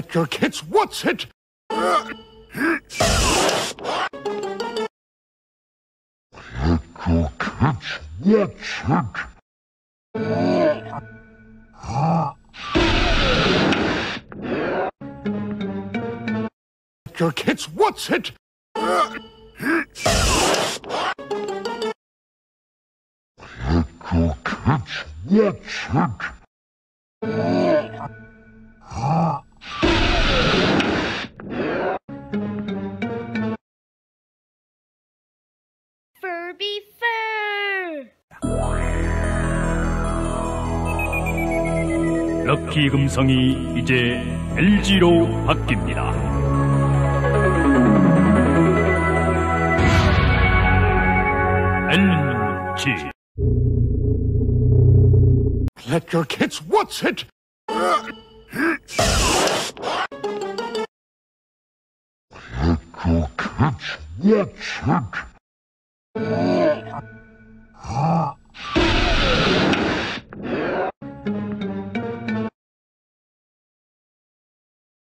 Let your kids what's it? Let your kids what's it? Your kids what's it? Let your kids what's it? Furby Fur! 럭키 금성이 이제 LG로 바뀝니다. LG. Let your kids what's it? Let your kids what's it?